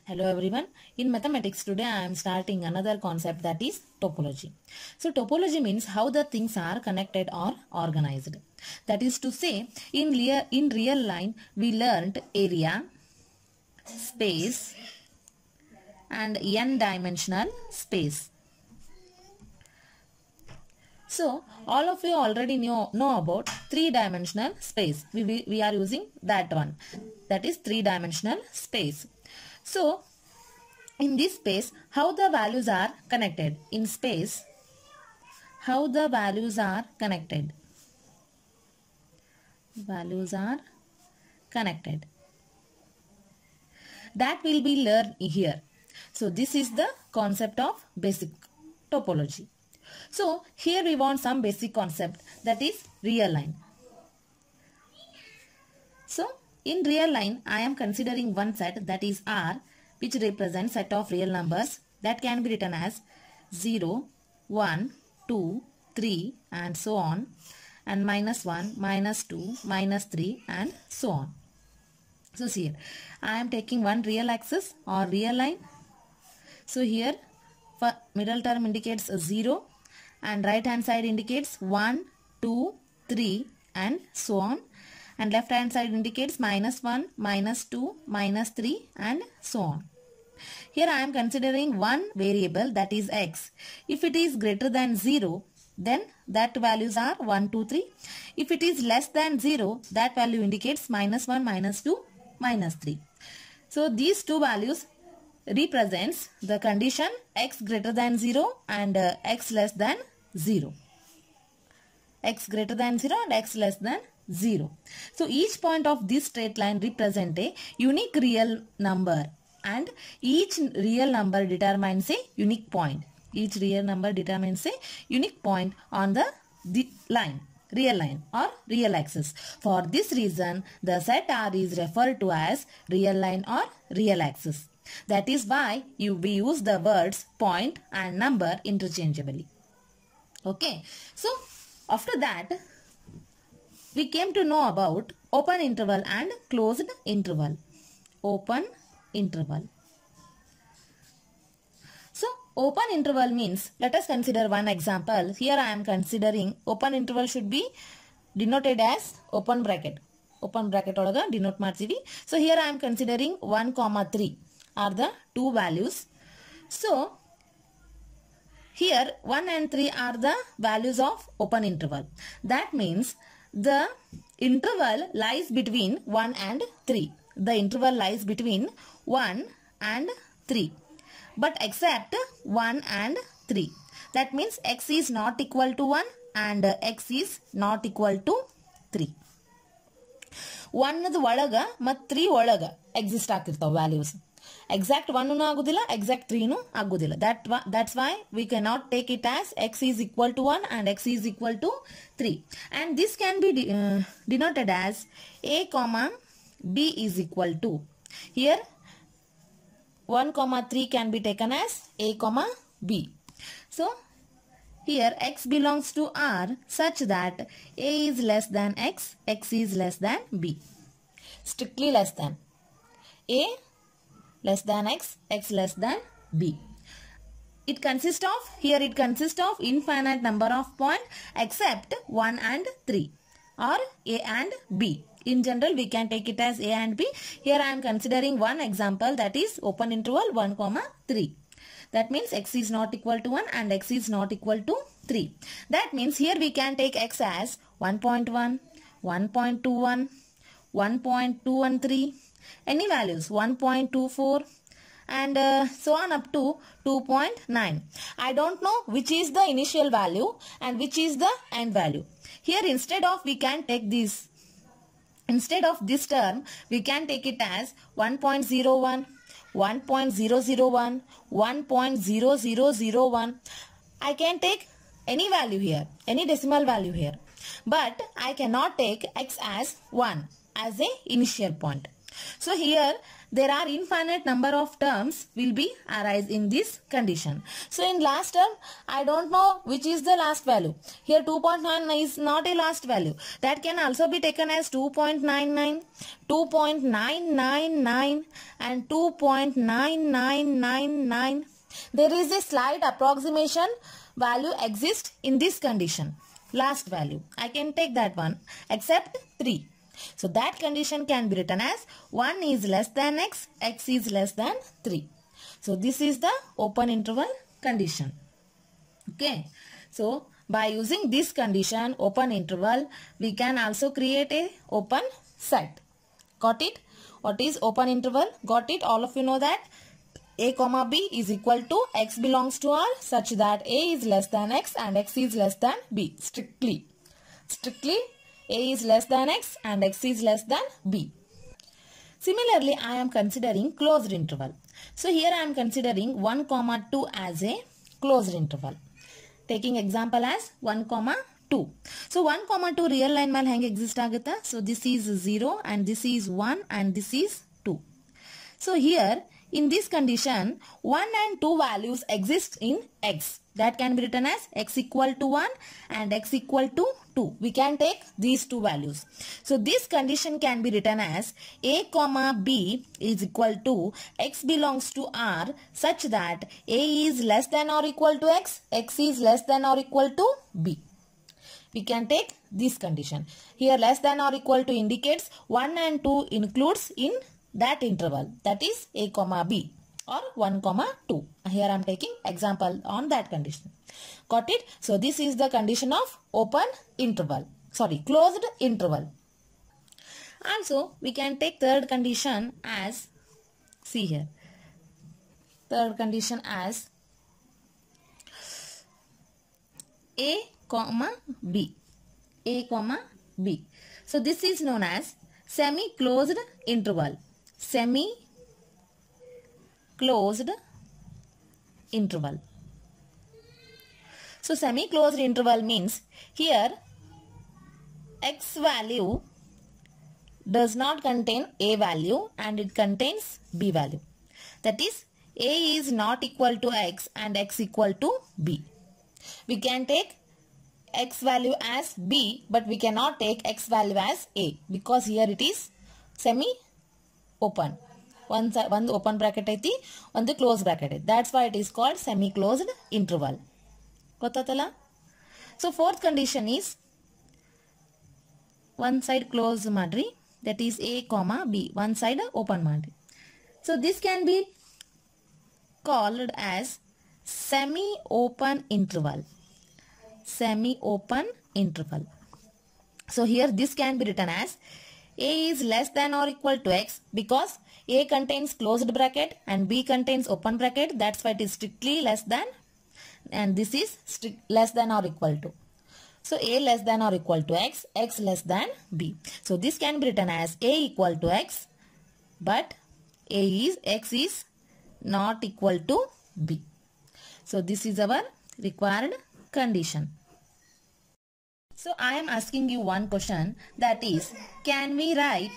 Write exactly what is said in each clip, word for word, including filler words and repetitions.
Hello everyone. In mathematics today I am starting another concept, that is topology. So topology means how the things are connected or organized. That is to say, in real, in real line we learnt area, space and n dimensional space. So all of you already know, know about three dimensional space. We, we, we are using that one. That is three dimensional space. So in this space, how the values are connected? In space, how the values are connected? Values are connected. That will be learned here. So this is the concept of basic topology. So here we want some basic concept, that is real line. So in real line, I am considering one set, that is R, which represents set of real numbers that can be written as zero, one, two, three and so on, and minus one, minus two, minus three and so on. So see here, I am taking one real axis or real line. So here for middle term indicates zero and right hand side indicates one, two, three and so on. And left hand side indicates minus one, minus two, minus three and so on. Here I am considering one variable, that is x. If it is greater than zero, then that values are one, two, three. If it is less than zero, that value indicates minus one, minus two, minus three. So these two values represents the condition x greater than zero and uh, x less than zero. X greater than zero and x less than zero. So each point of this straight line represents a unique real number, and each real number determines a unique point. Each real number determines a unique point on the, the line, real line or real axis. For this reason, the set R is referred to as real line or real axis. That is why you we use the words point and number interchangeably. Okay. So after that, we came to know about open interval and closed interval. Open interval. So open interval means, let us consider one example. Here I am considering open interval should be denoted as open bracket. Open bracket olaga denote martivi. So here I am considering one comma three are the two values. So here one and three are the values of open interval. That means the interval lies between one and three. The interval lies between one and three. But except one and three. That means x is not equal to one and x is not equal to three. one ಒಳಗ ಮತ್ತು three ಒಳಗ exist ಆಗ್ತಿರ್ತಾವ values. Exact one nu agudilla, exact three nu agudilla. That that's why we cannot take it as x is equal to one and x is equal to three. And this can be de uh, denoted as a comma b is equal to. Here one comma three can be taken as a comma b. So here x belongs to R such that a is less than x, x is less than b. Strictly less than. A less than x, x less than b. It consists of, here it consists of infinite number of points except one and three or a and b. In general we can take it as a and b. Here I am considering one example, that is open interval one comma three. That means x is not equal to one and x is not equal to three. That means here we can take x as one point one, one point two one, one point two one three, any values, one point two four and uh, so on up to two point nine. I don't know which is the initial value and which is the end value. Here instead of we can take this, instead of this term we can take it as one point zero one, one point zero zero one, one point zero zero zero one. I can take any value here, any decimal value here. But I cannot take x as one as a initial point. So here there are infinite number of terms will be arise in this condition. So in last term, I don't know which is the last value. Here two point nine is not a last value. That can also be taken as two point nine nine, two point nine nine nine and two point nine nine nine nine. There is a slight approximation value exists in this condition. Last value. I can take that one except three. So that condition can be written as one is less than x, x is less than three. So this is the open interval condition. Okay. So by using this condition, open interval, we can also create a open set. Got it? What is open interval? Got it? All of you know that a comma b is equal to x belongs to R such that a is less than x and x is less than b. Strictly. Strictly. A is less than x and x is less than b. Similarly, I am considering closed interval. So here I am considering one comma two as a closed interval. Taking example as one comma two. So one comma two real line mal henge exist agutta. So this is zero and this is one and this is two. So here in this condition, one and two values exist in x. That can be written as x equal to one and x equal to two. We can take these two values. So this condition can be written as a comma b is equal to x belongs to R such that a is less than or equal to x, x is less than or equal to b. We can take this condition. Here less than or equal to indicates one and two includes in that interval, that is a comma b or one comma two. Here I am taking example on that condition. Got it? So this is the condition of open interval. Sorry, closed interval. Also, we can take third condition as, see here, third condition as a comma b, a comma b. So this is known as semi-closed interval. Semi-closed interval. So semi-closed interval means here x value does not contain a value and it contains b value. That is a is not equal to x and x equal to b. We can take x value as b but we cannot take x value as a because here it is semi open. One, one open bracket aiti, one the closed bracket aiti. That's why it is called semi-closed interval. Gotatala? So fourth condition is one side closed madri, that is a comma b, one side open madri. So this can be called as semi-open interval. Semi-open interval. So here this can be written as a is less than or equal to x because a contains closed bracket and b contains open bracket. That's why it is strictly less than and this is strict less than or equal to. So a less than or equal to x, x less than b. So this can be written as a equal to x but a is x is not equal to b. So this is our required condition. So I am asking you one question, that is, can we write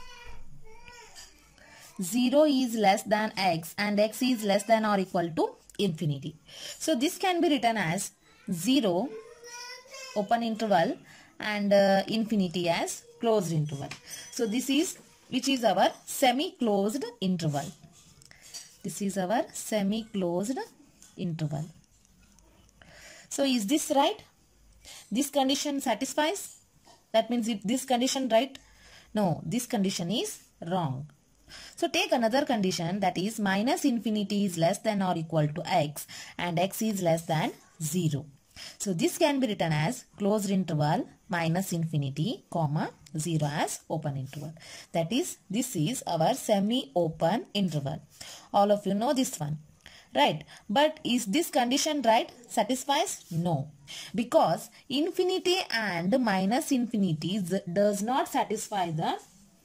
zero is less than x and x is less than or equal to infinity? So this can be written as zero open interval and uh, infinity as closed interval. So this is which is our semi-closed interval. This is our semi-closed interval. So is this right? This condition satisfies? That means if this condition right? No, this condition is wrong. So take another condition, that is minus infinity is less than or equal to x and x is less than zero. So this can be written as closed interval minus infinity comma zero as open interval. That is, this is our semi-open interval. All of you know this one. Right, but is this condition right? Satisfies? No, because infinity and minus infinity does not satisfy the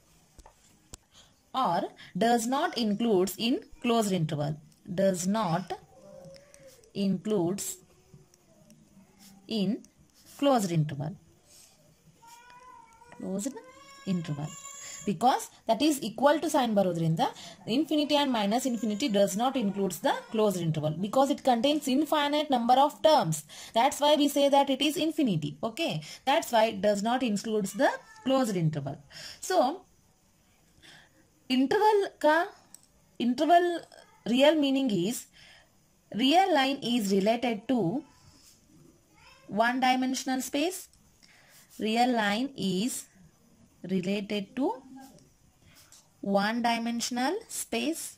or does not includes in closed interval. Does not includes in closed interval. Closed interval. because that is equal to sign barodrinda infinity and minus infinity does not includes the closed interval because it contains infinite number of terms. That's why we say that it is infinity. Okay, that's why it does not includes the closed interval. So interval ka interval real meaning is real line is related to one dimensional space. Real line is related to one dimensional space.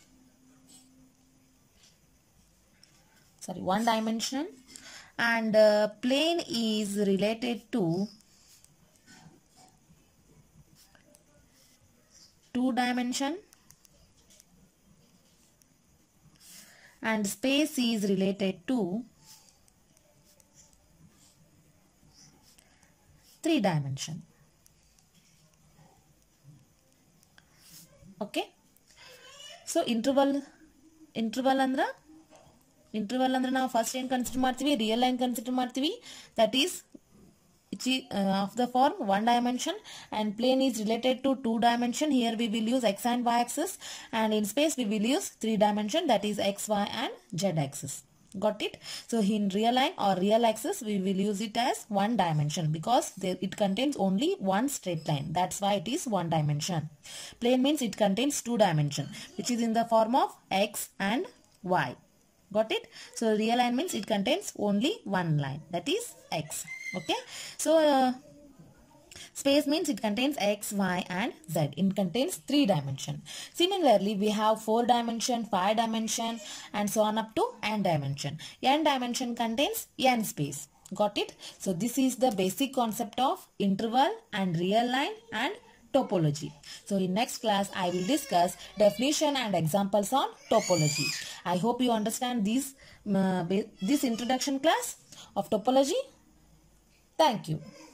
Sorry, one dimension, and uh, plane is related to two dimension, and space is related to three dimension. Okay, so interval interval andra interval ಅಂದ್ರೆ ನಾವು first ಏನು consider ಮಾಡ್ತೀವಿ, real line consider ಮಾಡ್ತೀವಿ. That is of the form one dimension, and plane is related to two dimension. Here we will use x and y axis, and in space we will use three dimension, that is x, y and z axis. Got it? So in real line or real axis we will use it as one dimension because there, it contains only one straight line. That's why it is one dimension. Plane means it contains two dimension, which is in the form of x and y. Got it? So real line means it contains only one line, that is x. Okay, so uh, space means it contains x, y and z. It contains three dimension. Similarly, we have four dimension, five dimension and so on up to n dimension. N dimension contains n space. Got it? So this is the basic concept of interval and real line and topology. So in next class I will discuss definition and examples on topology. I hope you understand this uh, this introduction class of topology. Thank you.